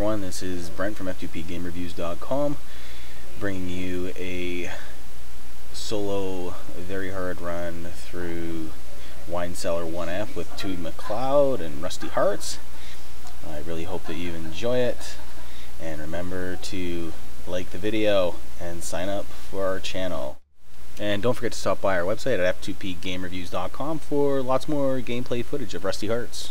everyone, this is Brent from F2PGameReviews.com, bringing you a solo, very hard run through Wine Cellar 1F with Tude MacLeod and Rusty Hearts. I really hope that you enjoy it, and remember to like the video and sign up for our channel. And don't forget to stop by our website at F2PGameReviews.com for lots more gameplay footage of Rusty Hearts.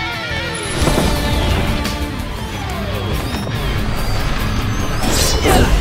Yeah.